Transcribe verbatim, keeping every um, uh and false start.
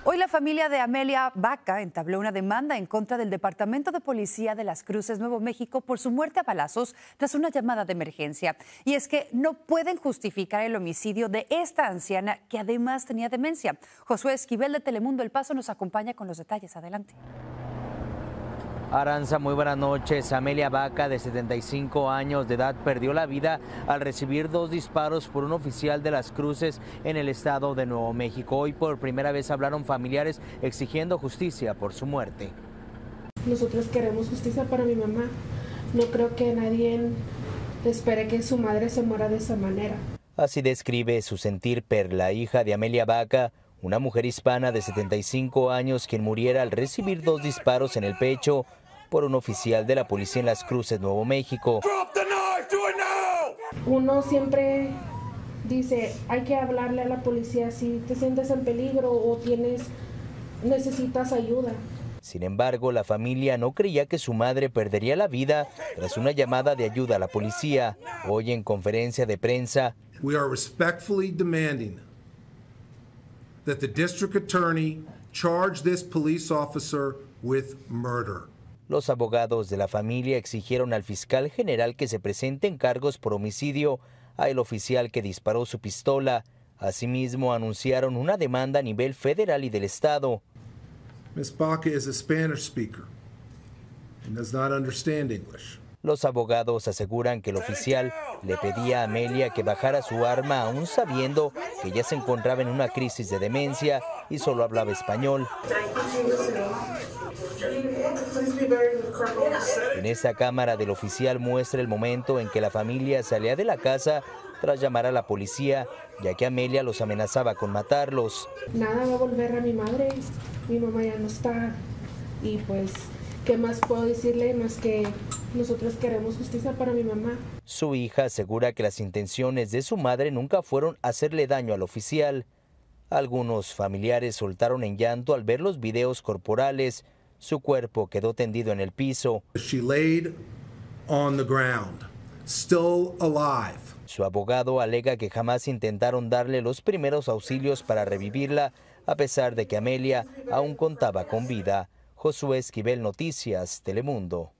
Hoy la familia de Amelia Vaca entabló una demanda en contra del Departamento de Policía de Las Cruces, Nuevo México, por su muerte a balazos tras una llamada de emergencia. Y es que no pueden justificar el homicidio de esta anciana que además tenía demencia. Josué Esquivel de Telemundo El Paso nos acompaña con los detalles. Adelante. Aranza, muy buenas noches. Amelia Vaca, de setenta y cinco años de edad, perdió la vida al recibir dos disparos por un oficial de Las Cruces en el estado de Nuevo México. Hoy por primera vez hablaron familiares exigiendo justicia por su muerte. Nosotros queremos justicia para mi mamá. No creo que nadie espere que su madre se muera de esa manera. Así describe su sentir Perla, hija de Amelia Vaca, una mujer hispana de setenta y cinco años quien muriera al recibir dos disparos en el pecho por un oficial de la policía en Las Cruces, Nuevo México. Uno siempre dice, hay que hablarle a la policía si te sientes en peligro o tienes, necesitas ayuda. Sin embargo, la familia no creía que su madre perdería la vida tras una llamada de ayuda a la policía. Hoy en conferencia de prensa, We are respectfully demanding that the district attorney charge this police officer with murder. Los abogados de la familia exigieron al fiscal general que se presenten cargos por homicidio a el oficial que disparó su pistola. Asimismo, anunciaron una demanda a nivel federal y del estado. Miz Baca is a Spanish speaker and does not understand English. Los abogados aseguran que el oficial le pedía a Amelia que bajara su arma aún sabiendo que ella se encontraba en una crisis de demencia y solo hablaba español. En esa cámara del oficial muestra el momento en que la familia salía de la casa tras llamar a la policía, ya que Amelia los amenazaba con matarlos. Nada va a volver a mi madre, mi mamá ya no está y pues, ¿qué más puedo decirle más que nosotros queremos justicia para mi mamá? Su hija asegura que las intenciones de su madre nunca fueron hacerle daño al oficial. Algunos familiares soltaron en llanto al ver los videos corporales. Su cuerpo quedó tendido en el piso. She laid on the ground, still alive. Su abogado alega que jamás intentaron darle los primeros auxilios para revivirla, a pesar de que Amelia aún contaba con vida. Josué Esquivel, Noticias, Telemundo.